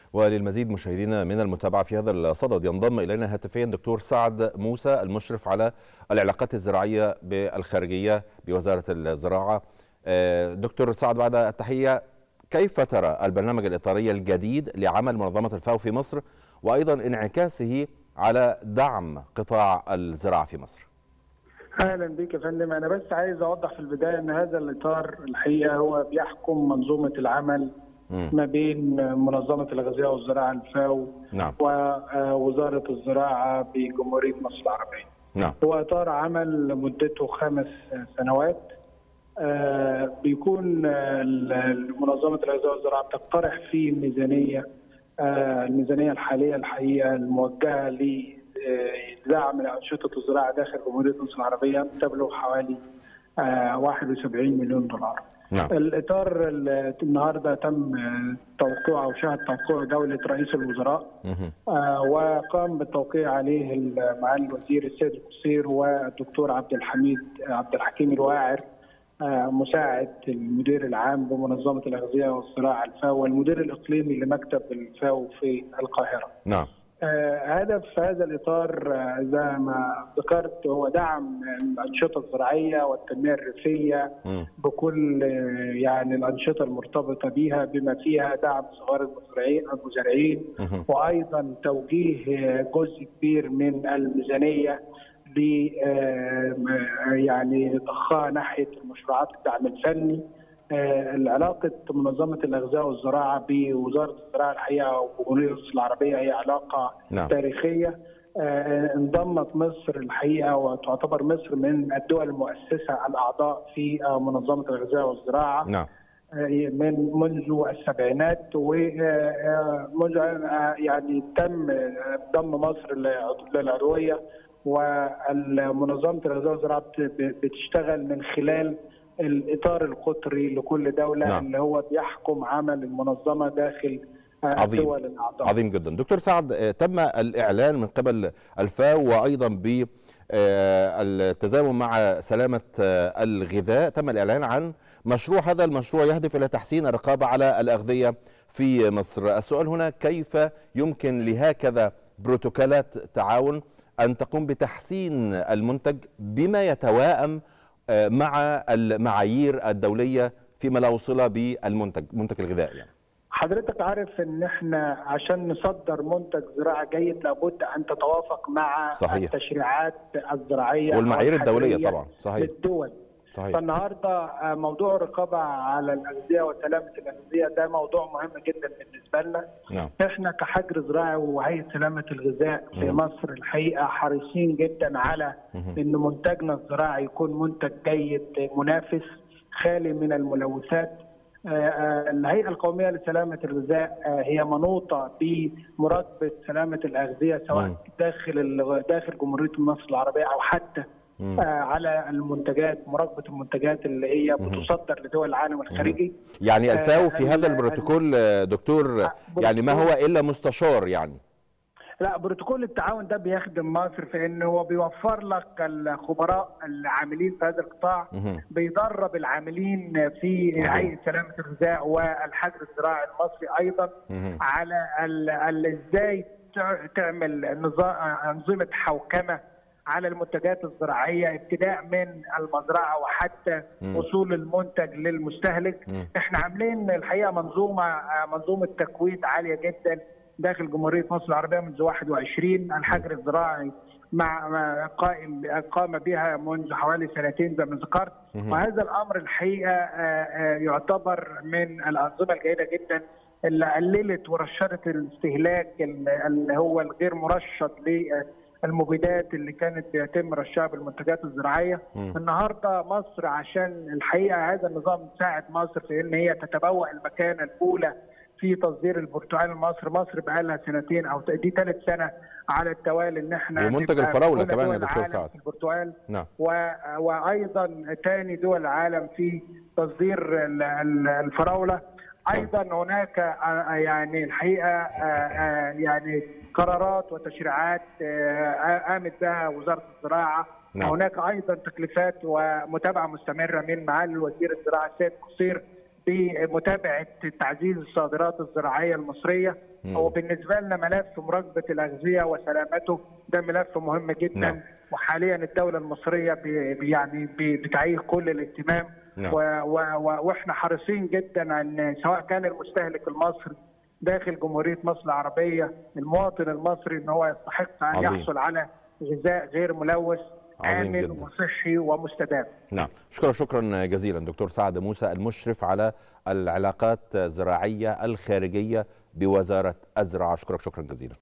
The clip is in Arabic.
وللمزيد مشاهدينا من المتابعة في هذا الصدد ينضم إلينا هاتفيا دكتور سعد موسى المشرف على العلاقات الزراعية بالخارجية بوزارة الزراعة. دكتور سعد، بعد التحية، كيف ترى البرنامج الإطاري الجديد لعمل منظمة الفاو في مصر وأيضا انعكاسه على دعم قطاع الزراعة في مصر؟ اهلا بك يا فندم. انا بس عايز اوضح في البدايه ان هذا الاطار الحقيقه هو بيحكم منظومه العمل ما بين منظمه الغذاء والزراعه الفاو ووزاره الزراعه بجمهوريه مصر العربيه. هو اطار عمل مدته 5 سنوات. بيكون منظمه الغذاء والزراعه بتقترح فيه الميزانيه الحاليه الحقيقه الموجهه لدعم أنشطة الزراعة داخل جمهورية مصر العربية تبلغ حوالي 71 مليون دولار. الإطار النهارده تم توقيعه أو شهد توقيع دولة رئيس الوزراء، وقام بالتوقيع عليه معالي الوزير السيد القصير والدكتور عبد الحكيم الواعر مساعد المدير العام بمنظمة الأغذية والزراعة الفاو والمدير الإقليمي لمكتب الفاو في القاهرة. هدف هذا الإطار زي ما ذكرت هو دعم الأنشطة الزراعية والتنمية الريفية بكل الأنشطة المرتبطة بها بما فيها دعم صغار المزارعين وأيضا توجيه جزء كبير من الميزانية ضخها ناحية المشروعات الدعم الفني. العلاقة منظمة الأغذية والزراعة بوزارة الزراعة الحقيقة وجمهورية مصر العربية هي علاقة تاريخية. انضمت مصر الحقيقة وتعتبر مصر من الدول المؤسسة الأعضاء في منظمة الأغذية والزراعة منذ السبعينات، ومنذ تم ضم مصر للعضوية، والمنظمة الغذاء والزراعة بتشتغل من خلال الإطار القطري لكل دولة اللي هو بيحكم عمل المنظمة داخل الدول الأعضاء. عظيم جدا. دكتور سعد، تم الإعلان من قبل الفاو وأيضا بالتزامن مع سلامة الغذاء، تم الإعلان عن مشروع. هذا المشروع يهدف إلى تحسين الرقابة على الأغذية في مصر. السؤال هنا: كيف يمكن لهكذا بروتوكولات تعاون أن تقوم بتحسين المنتج بما يتوائم مع المعايير الدولية فيما لا وصل بالمنتج الغذائي؟ حضرتك عارف ان احنا عشان نصدر منتج زراعي جيد لابد ان تتوافق مع التشريعات الزراعية والمعايير الدولية طبعا للدول. فالنهارده موضوع الرقابه على الاغذيه وسلامه الاغذيه ده موضوع مهم جدا بالنسبه لنا. احنا كحجر زراعي وهيئه سلامه الغذاء في مصر الحقيقه حريصين جدا على ان منتجنا الزراعي يكون منتج جيد منافس خالي من الملوثات. الهيئه القوميه لسلامه الغذاء هي منوطه بمراقبه سلامه الاغذيه سواء داخل جمهوريه مصر العربيه او حتى على المنتجات، مراقبه المنتجات اللي هي بتصدر لدول العالم الخارجي. يعني الفاو في هذا البروتوكول دكتور ما هو الا مستشار لا، بروتوكول التعاون ده بيخدم مصر في انه هو بيوفر لك الخبراء العاملين في هذا القطاع، بيدرب العاملين في هيئه سلامه الغذاء والحجر الزراعي المصري ايضا على ازاي تعمل انظمه حوكمه على المنتجات الزراعيه ابتداء من المزرعه وحتى وصول المنتج للمستهلك. احنا عاملين الحقيقه منظومه تكويد عاليه جدا داخل جمهوريه مصر العربيه منذ 21. الحجر الزراعي قام بها منذ حوالي 2 زي ما ذكرت، وهذا الامر الحقيقه يعتبر من الانظمه الجيده جدا اللي قللت ورشدت الاستهلاك اللي هو الغير مرشد المبيدات اللي كانت بيتم رشها بالمنتجات الزراعيه. النهارده مصر عشان الحقيقه هذا النظام ساعد مصر في ان هي تتبوأ المكانه الاولى في تصدير البرتقال لمصر. مصر بقى لها 2 أو دي 3 سنة على التوالي ان احنا ومنتج الفراوله كمان يا دكتور سعد. البرتقال وايضا ثاني دول العالم في تصدير الفراوله. ايضا هناك الحقيقه قرارات وتشريعات قامت بها وزاره الزراعه. هناك ايضا تكليفات ومتابعه مستمره من معالي وزير الزراعه السيد القصير بمتابعه تعزيز الصادرات الزراعيه المصريه. هو بالنسبه لنا ملف مراقبه الاغذيه وسلامته ده ملف مهم جدا. وحاليا الدوله المصريه يعني بتعيه كل الاهتمام. واحنا حريصين جدا ان سواء كان المستهلك المصري داخل جمهوريه مصر العربيه، المواطن المصري، ان هو يستحق ان يحصل على غذاء غير ملوث آمن وصحي ومستدام. نعم، شكرا جزيلا دكتور سعد موسى، المشرف على العلاقات الزراعية الخارجية بوزارة الزراعة. شكرا جزيلا.